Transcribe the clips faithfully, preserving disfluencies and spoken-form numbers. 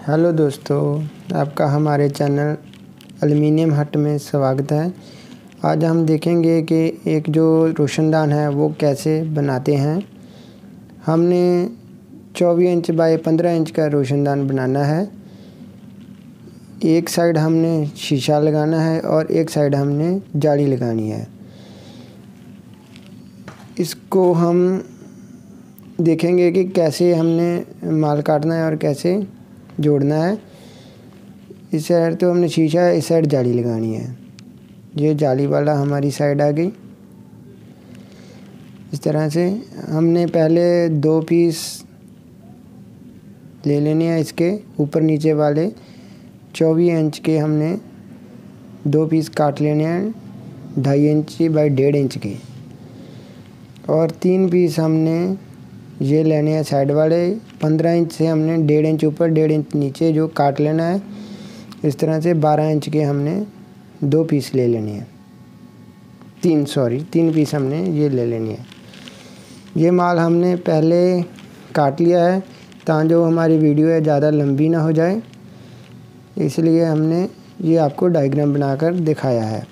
Hello दोस्तों, आपका हमारे चैनल एल्युमिनियम हट में स्वागत है। आज हम देखेंगे कि एक जो रोशनदान है वो कैसे बनाते हैं। हमने चौबीस इंच बाई पंद्रह इंच का रोशनदान बनाना है। एक साइड हमने शीशा लगाना है और एक साइड हमने जाली लगानी है। इसको हम देखेंगे कि कैसे हमने माल काटना है और कैसे जोड़ना है। इस साइड तो हमने शीशा है, इस साइड जाली लगानी है। ये जाली वाला हमारी साइड आ गई। इस तरह से हमने पहले दो पीस ले लेने हैं। इसके ऊपर नीचे वाले चौबीस इंच के हमने दो पीस काट लेने हैं, ढाई इंच बाई डेढ़ इंच के। और तीन पीस हमने ये लेने हैं साइड वाले। पंद्रह इंच से हमने डेढ़ इंच ऊपर डेढ़ इंच नीचे जो काट लेना है। इस तरह से बारह इंच के हमने दो पीस ले लेने हैं। तीन सॉरी तीन पीस हमने ये ले लेनी है। ये माल हमने पहले काट लिया है ताकि जो हमारी वीडियो है ज़्यादा लंबी ना हो जाए, इसलिए हमने ये आपको डायग्राम बनाकर दिखाया है।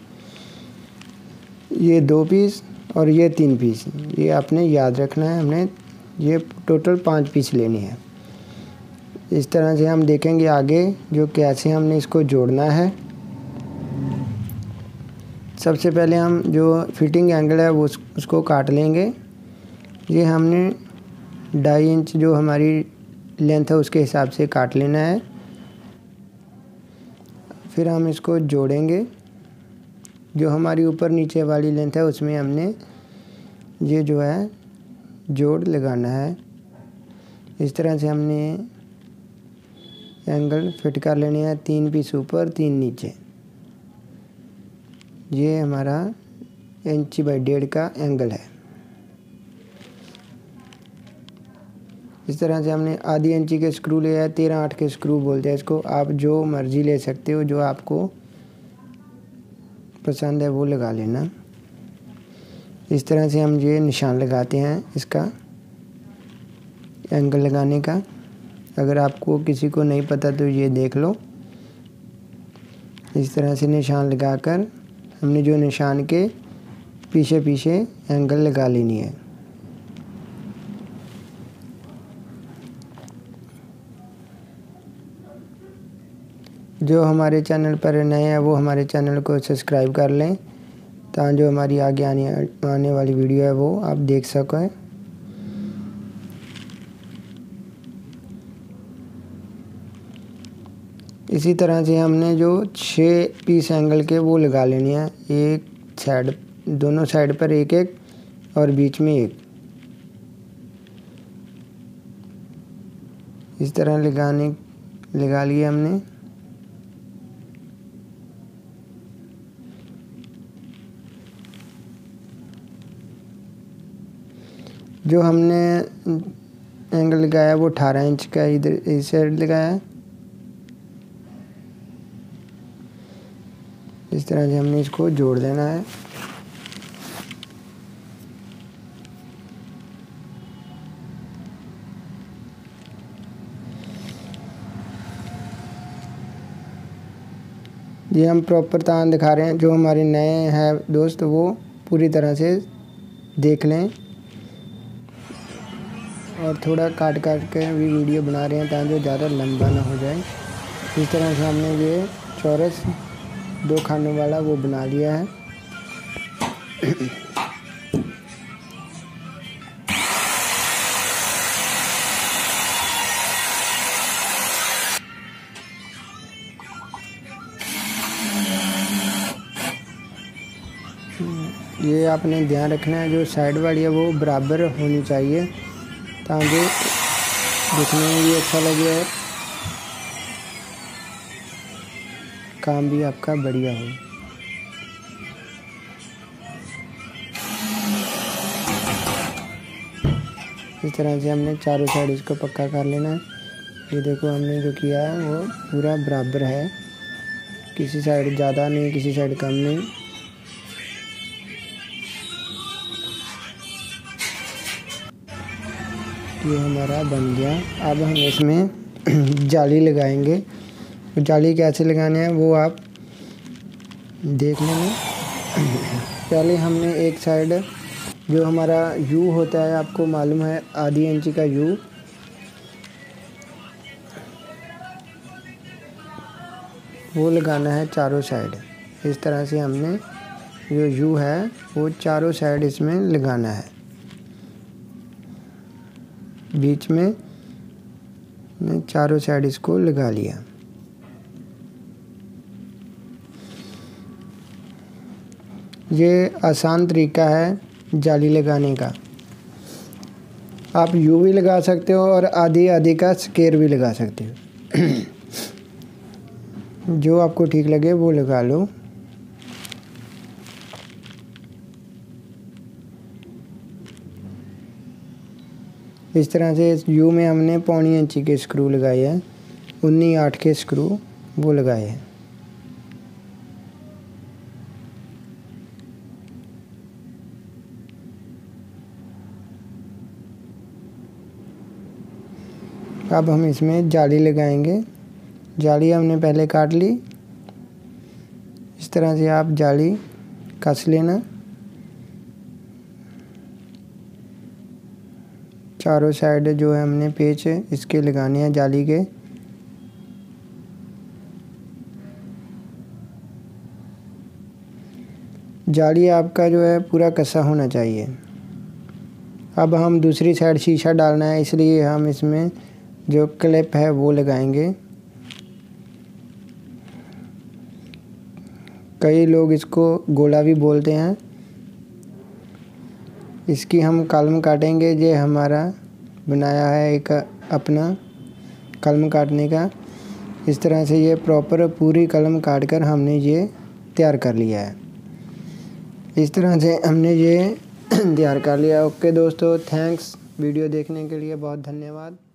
ये दो पीस और ये तीन पीस, ये आपने याद रखना है। हमने ये टोटल पाँच पीस लेनी है। इस तरह से हम देखेंगे आगे जो कैसे हमने इसको जोड़ना है। सबसे पहले हम जो फिटिंग एंगल है वो उसको काट लेंगे। ये हमने ढाई इंच जो हमारी लेंथ है उसके हिसाब से काट लेना है। फिर हम इसको जोड़ेंगे। जो हमारी ऊपर नीचे वाली लेंथ है उसमें हमने ये जो है जोड़ लगाना है। इस तरह से हमने एंगल फिट कर लेने हैं। तीन पीस ऊपर तीन नीचे। ये हमारा इंच बाई डेढ़ का एंगल है। इस तरह से हमने आधी इंची के स्क्रू ले आए। तेरह आठ के स्क्रू बोलते हैं इसको। आप जो मर्जी ले सकते हो, जो आपको पसंद है वो लगा लेना। इस तरह से हम ये निशान लगाते हैं इसका एंगल लगाने का। अगर आपको किसी को नहीं पता तो ये देख लो। इस तरह से निशान लगाकर हमने जो निशान के पीछे पीछे एंगल लगा लेनी है। जो हमारे चैनल पर नए हैं वो हमारे चैनल को सब्सक्राइब कर लें ताकि जो हमारी आगे आने आने वाली वीडियो है वो आप देख सकें। इसी तरह से हमने जो छः पीस एंगल के वो लगा लेने हैं। एक साइड, दोनों साइड पर एक एक और बीच में एक। इस तरह लगाने लगा लिए हमने। जो हमने एंगल लगाया वो अठारह इंच का इधर इस साइड लगाया। इस तरह से हमने इसको जोड़ देना है। ये हम प्रॉपर तान दिखा रहे हैं। जो हमारे नए हैं दोस्त वो पूरी तरह से देख लें। और थोड़ा काट काट के भी वीडियो बना रहे हैं ताकि जो ज़्यादा लंबा ना हो जाए। इस तरह से हमने ये चौरस दो खानों वाला वो बना लिया है। ये आपने ध्यान रखना है जो साइड वाली है वो बराबर होनी चाहिए ताकि दिखने में भी अच्छा लगे और काम भी आपका बढ़िया हो। इस तरह से हमने चारों साइड इसको पक्का कर लेना है। ये देखो हमने जो किया है वो पूरा बराबर है, किसी साइड ज़्यादा नहीं किसी साइड कम नहीं। ये हमारा बन गया। अब हम इसमें जाली लगाएंगे। जाली कैसे लगाने हैं वो आप देख लेंगे। पहले हमने एक साइड जो हमारा यू होता है, आपको मालूम है आधी इंची का यू, वो लगाना है चारों साइड। इस तरह से हमने जो यू है वो चारों साइड इसमें लगाना है। बीच में चारों साइड इसको लगा लिया। ये आसान तरीका है जाली लगाने का। आप यू भी लगा सकते हो और आधी आधी का स्क्वायर भी लगा सकते हो। जो आपको ठीक लगे वो लगा लो। इस तरह से इस यू में हमने पौनी इंची के स्क्रू लगाए हैं, उन्नी आठ के स्क्रू वो लगाए हैं। अब हम इसमें जाली लगाएंगे। जाली हमने पहले काट ली। इस तरह से आप जाली कस लेना। चारों साइड जो है हमने पेच इसके लगाने हैं जाली के। जाली आपका जो है पूरा कसा होना चाहिए। अब हम दूसरी साइड शीशा डालना है, इसलिए हम इसमें जो क्लिप है वो लगाएंगे। कई लोग इसको गोला भी बोलते हैं। इसकी हम कलम काटेंगे। ये हमारा बनाया है एक अपना कलम काटने का। इस तरह से ये प्रॉपर पूरी कलम काट कर हमने ये तैयार कर लिया है। इस तरह से हमने ये तैयार कर लिया। ओके दोस्तों, थैंक्स वीडियो देखने के लिए, बहुत धन्यवाद।